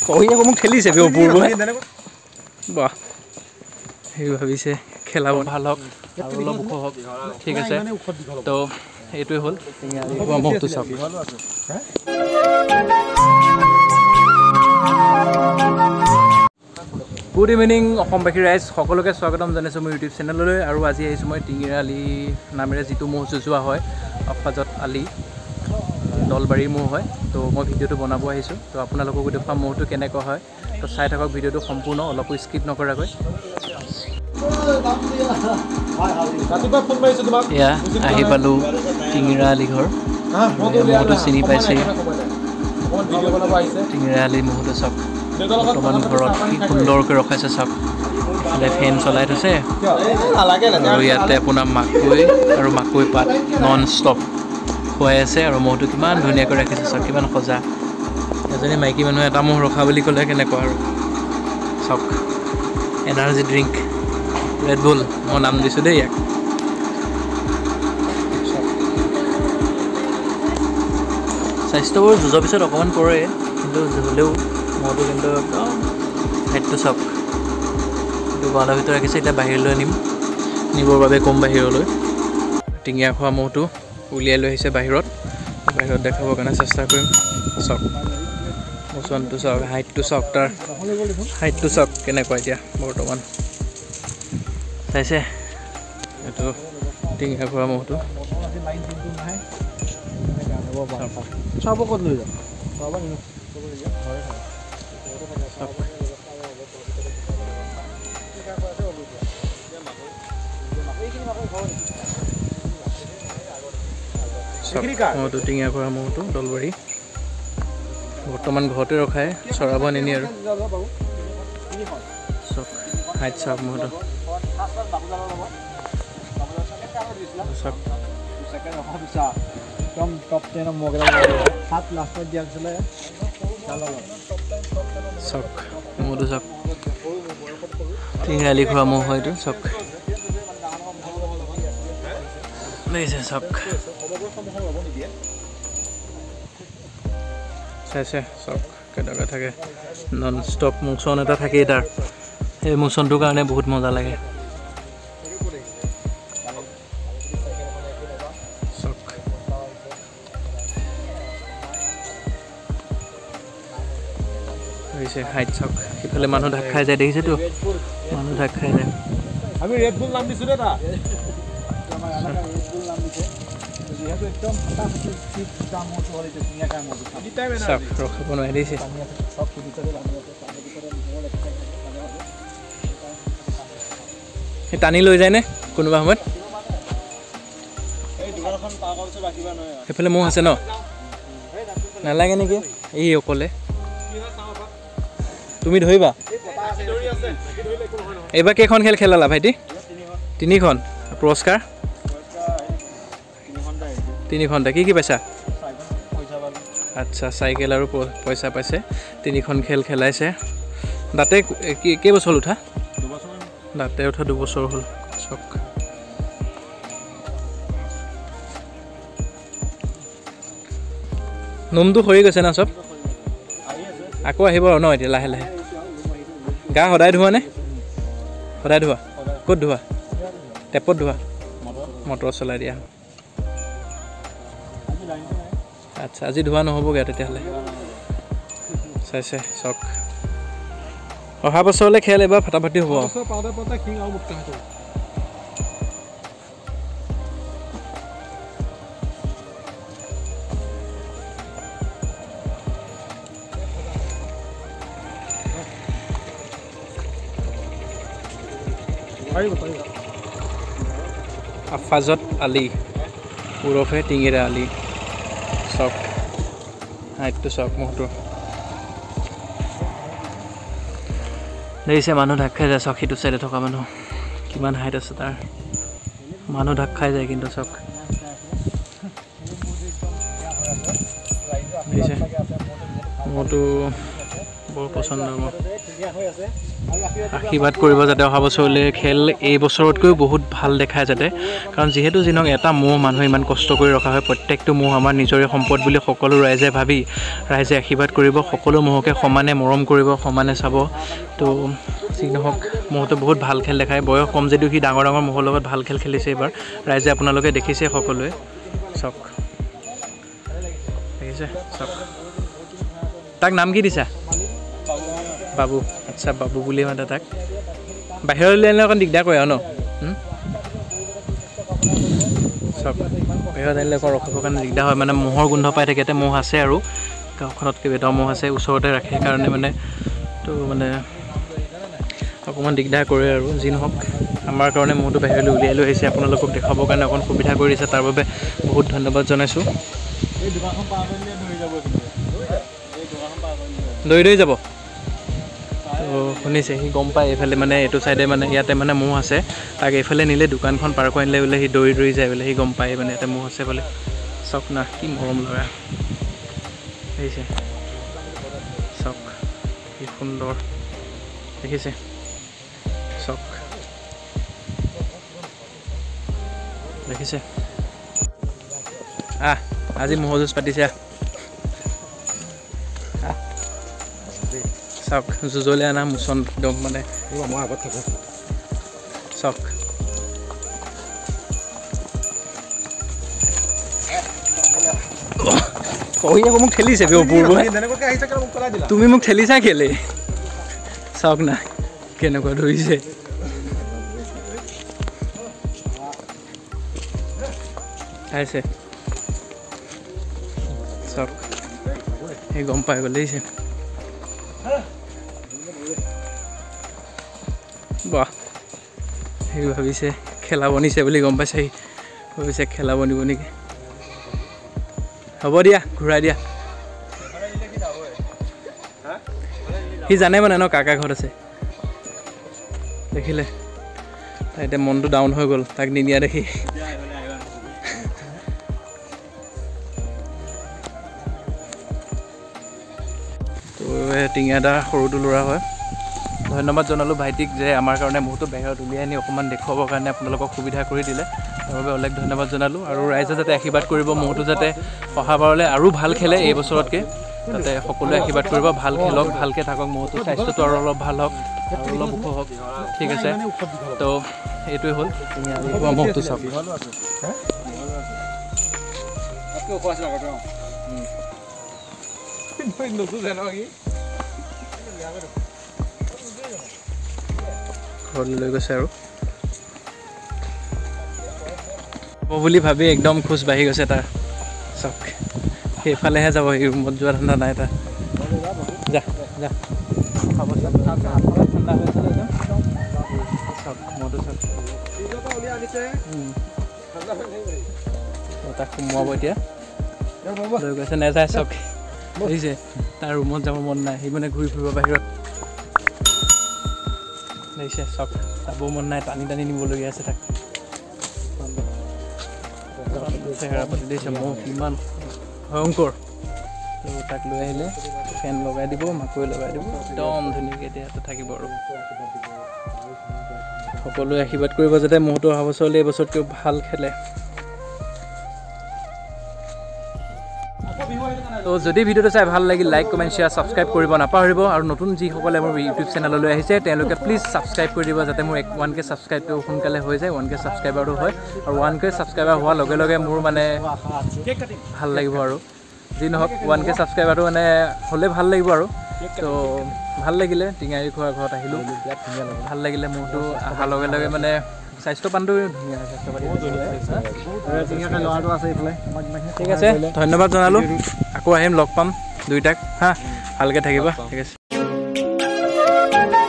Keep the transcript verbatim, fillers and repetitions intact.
কহি আকৌ মোক ঠেলিছে বে ওপৰ গৈ বাহ সেই ভাবিছে খেলাব ভাল হওক আৰু অলপ ওখ হওক ঠিক আছে তো এইটোৱে হ'ল টিঙিয়ালি খোৱা মহটো চাওক গুড ইভিনিং অসমবাসী ৰাইজ সকলোকে স্বাগতম জনাইছোঁ মোৰ ইউটিউব চেনেললৈ আৰু আজি আহিছোঁ মই টিঙিয়ালি নামেৰে যিটো মহ যুঁজোৱা হয় আফাজত আলি দলবাৰীৰ মহ হয় তো মই ভিডিঅ'টো বনাব আহিছোঁ তো আপোনালোককো দেখুৱাম মহটো কেনেকুৱা হয় তো চাই থাকক ভিডিঅ'টো সম্পূৰ্ণ অলপো স্কিপ নকৰাকৈ এয়া আহি পালোঁ টিঙিৰা আলি ঘৰ মহটো চিনি পাইছে টিঙিৰা আলি মহটো চাওক বৰ্তমান ঘৰত কি সুন্দৰকৈ ৰখাইছে চাওক ইফালে ফেন চলাই থৈছে আৰু ইয়াতে আপোনাৰ মাকৈ আৰু মাকৈ পাত নন ষ্টপ খুৱাই আছে আৰু মহটো কিমান ধুনীয়াকৈ ৰাখিছে চাওক কিমান সজা এজনী মাইকী মানুহে এটা মহ ৰখা বুলি ক'লে কেনেকুৱা আৰু চাওক এনাৰ্জি ড্ৰিংক ৰেড বুল মই নাম দিছোঁ দেই ইয়াক স্বাস্থ্যবোৰ যুঁজৰ পিছত অকণমান পৰে কিন্তু হ'লেও মহটো কিন্তু একদম হাইটটো চাওক কিন্তু গঁৰালৰ ভিতৰত ৰাখিছে এতিয়া বাহিৰলৈ নিম নিবৰ বাবে কম বাহিৰলৈ টিঙিয়া খোৱা মহটো উলিয়াই লৈ আহিছে বাহিৰত বাহিৰত দেখাবৰ কাৰণে চেষ্টা কৰিম চাওক মোচনটো চাওক হাইটটো চাওক তাৰ হাইটটো চাওক কেনেকুৱা এতিয়া বৰ্তমান চাইছে এইটো টিঙিয়া খোৱা মহটো চাব ক'ত লৈ যাম মহটো টিঙিয়া খোৱা মহটো দলবাৰী বৰ্তমান ঘৰতে ৰখায় চৰাব নিনি আৰু চাওক হাইট চাওক মহটো চাওক মহটো চাওক টিঙিয়ালি খোৱা মহ হয়তো চাওক দেখিছে চাওক চাইছে চাওক কেনেকৈ থাকে নন ষ্টপ মোচন এটা থাকেই তাৰ সেই মোচনটোৰ কাৰণে বহুত মজা লাগে চাওক দেখিছে হাইট চাওক সিফালে মানুহ ঢাক খাই যায় দেখিছেতো মানুহ ঢাক খাই যায় আমি ৰেড বুল নাম দিছোঁ দাদা ৰখাব নোৱাৰি দিছে সেই টানি লৈ যায়নে কোনোবা সময়ত সেইফালে মহ আছে ন নালাগে নেকি এই অকলে তুমি ধৰিবা এইবাৰ কেইখন খেল খেলালা ভাইটি তিনিখন পুৰস্কাৰ তিনি ঘণ্টা কি কি পাইছা আচ্ছা চাইকেল আৰু পইচা পাইছে তিনিখন খেল খেলাইছে দাঁতে কেইবছৰ উঠা দাঁতে উঠা দুবছৰ হ'ল চাওক নোমটো সৰি গৈছে না চব আকৌ আহিব আৰু ন এতিয়া লাহে লাহে গা সদায় ধোৱা নে সদায় ধোৱা ক'ত ধোৱা টেপত ধোৱা মটৰ চলাই দিয়া আচ্ছা আজি ধোৱা নহ'বগৈ তেতিয়াহ'লে চাইছে চাওক অহা বছৰলৈ খেল এবাৰ ফাটাফাটি হ'ব আফাজত আলি ওৰফে টিঙিৰা আলি চাওক হাইটটো চাওক মহটো দেখিছে মানুহ ঢাক খাই যায় চাওক সিটো চাইডে থকা মানুহ কিমান হাইট আছে তাৰ মানুহ ঢাক খাই যায় কিন্তু চাওক দেখিছে মহটো বৰ পচন্দ মোৰ আশীৰ্বাদ কৰিব যাতে অহা বছৰলৈ খেল এই বছৰতকৈও বহুত ভাল দেখায় যাতে, কাৰণ যিহেতু যিনক এটা ম'হ মানুহে ইমান কষ্ট কৰি ৰখা হয়, প্ৰত্যেকটো ম'হ আমাৰ নিজৰে সম্পদ বুলি সকলো ৰাইজে ভাবি ৰাইজে আশীৰ্বাদ কৰিব, সকলো ম'হকে সমানে মৰম কৰিব, সমানে চাব। তো যি নহওক ম'হটো বহুত ভাল খেল দেখায়, বয়স কম যদিও সি ডাঙৰ ডাঙৰ ম'হৰ লগত ভাল খেল খেলিছে এইবাৰ, ৰাইজে আপোনালোকে দেখিছে সকলোৱে। চাওক দেখিছে, চাওক তাক নাম কি দিছা? বাবু। আচ্ছা বাবু বুলি মাতে তাক। বাহিৰলৈ আনিলে অকণ দিগদাৰ কৰে আৰু ন? চাওক বাহিৰত আনিলে অকণ ৰখিবৰ কাৰণে দিগদাৰ হয়, মানে ম'হৰ গোন্ধ পাই থাকে। ইয়াতে ম'হ আছে আৰু গাঁওখনত কেইবাটাও ম'হ আছে, ওচৰতে ৰাখে কাৰণে মানে তো মানে অকণমান দিগদাৰ কৰে আৰু। যি নহওক আমাৰ কাৰণে ম'হটো বাহিৰলৈ উলিয়াই লৈ আহিছে, আপোনালোকক দেখাবৰ কাৰণে অকণ সুবিধা কৰি দিছে, তাৰ বাবে বহুত ধন্যবাদ জনাইছোঁ। দৌৰি দৌৰি যাব। তো শুনিছে, সি গম পায় এইফালে মানে এইটো চাইডে মানে ইয়াতে মানে ম'হ আছে, তাক এইফালে নিলে দোকানখন পাৰ কৰি আনিলে বোলে সি দৌৰি দৌৰি যায় বোলে, সি গম পায় মানে ইয়াতে ম'হ আছে বোলে। চাওক না কি মৰম লগা দেখিছে, চাওক কি সুন্দৰ দেখিছে, চাওক দেখিছে। আহ আজি ম'হ যুঁজ পাতিছে, চাওক যুঁজলৈ অনা মোচন একদম মানে মই আগত থাকোঁ। চাওক কহি আকৌ মোক ঠেলিছে তুমি মোক ঠেলিছা কেলে? চাওক না কেনেকুৱা ধৰিছে, চাইছে চাওক সেই গম পাই গ'ল দেখিছে। বাহ সি ভাবিছে খেলাব নিছে বুলি গম পাইছে, সি ভাবিছে খেলাব নিব নেকি। হ'ব দিয়া ঘূৰাই দিয়া, সি জানে মানে ন কাকা ঘৰত আছে। দেখিলে তাই এতিয়া মনটো ডাউন হৈ গ'ল তাক নিনিয়া দেখি। তো টিঙা এটা সৰুটো ল'ৰা হয়। ধন্যবাদ জনালোঁ ভাইটিক যে আমাৰ কাৰণে ম'হটো বাহিৰত উলিয়াই আনি অকণমান দেখুৱাবৰ কাৰণে আপোনালোকক সুবিধা কৰি দিলে, তাৰ বাবে অলেখ ধন্যবাদ জনালোঁ। আৰু ৰাইজে যাতে আশীৰ্বাদ কৰিব ম'হটো যাতে অহাবাৰলৈ আৰু ভাল খেলে এই বছৰতকৈ, যাতে সকলোৱে আশীৰ্বাদ কৰিব, ভাল খেলক, ভালকৈ থাকক, ম'হটো স্বাস্থ্যটো আৰু অলপ ভাল হওক আৰু অলপ ওখ হওক। ঠিক আছে, তো এইটোৱে হ'ল ম'হটো চাওক। ঘৰলৈ লৈ গৈছে আৰু হ'ব বুলি ভাবি একদম খোজ বাঢ়ি গৈছে তাৰ। চাওক সেইফালেহে যাব, সেই ৰুমত যোৱা ঠাণ্ডা নাই তাৰ। যা যা ঠাণ্ডা হৈ আছে একদম। চাওক মইতো চাওক তাক সোমোৱাব এতিয়া লৈ গৈছে, নেযায়। চাওক দেখিছে তাৰ ৰুমত যাব মন নাই, সি মানে ঘূৰি ফুৰিব বাহিৰত। দেখিছে চাওক যাব মন নাই, টানি টানি নিবলগীয়া আছে তাক। চেহেৰা পাতি দিছে ম'হ কিমান ভয়ংকৰ। তো তাক লৈ আহিলে ফেন লগাই দিব, মাকৈ লগাই দিব, একদম ধুনীয়াকৈ এতিয়া ইয়াতে থাকিব। আৰু সকলোৱে আশীৰ্বাদ কৰিব যাতে ম'হটো অহা বছৰলৈ এই বছৰতকৈ ভাল খেলে। তো যদি ভিডিঅ'টো চাই ভাল লাগিল লাইক কমেণ্ট শ্বেয়াৰ ছাবস্ক্ৰাইব কৰিব নাপাহৰিব। আৰু নতুন যিসকলে মোৰ ইউটিউব চেনেললৈ আহিছে তেওঁলোকে প্লিজ ছাবস্ক্ৰাইব কৰি দিব, যাতে মোৰ ওৱান কে ছাবস্ক্ৰাইবটো সোনকালে হৈ যায়, ওৱান কে ছাবস্ক্ৰাইবাৰটো হয়। আৰু ওৱান কে ছাবস্ক্ৰাইবাৰ হোৱাৰ লগে লগে মোৰ মানে ভাল লাগিব। আৰু যি নহওক ওৱান কে ছাবস্ক্ৰাইবাৰটো মানে হ'লে ভাল লাগিব। আৰু তো ভাল লাগিলে টিঙাৰী খোৱাৰ ঘৰত আহিলোঁ, ভাল লাগিলে। মোৰতো অহাৰ লগে লগে মানে স্বাস্থ্য পানটো ধুনীয়া, স্বাস্থ্য পাতি ঠিক আছে। ধন্যবাদ জনালোঁ, আকৌ আহিম, লগ পাম দুইটাক হা, ভালকৈ থাকিবা। ঠিক আছে।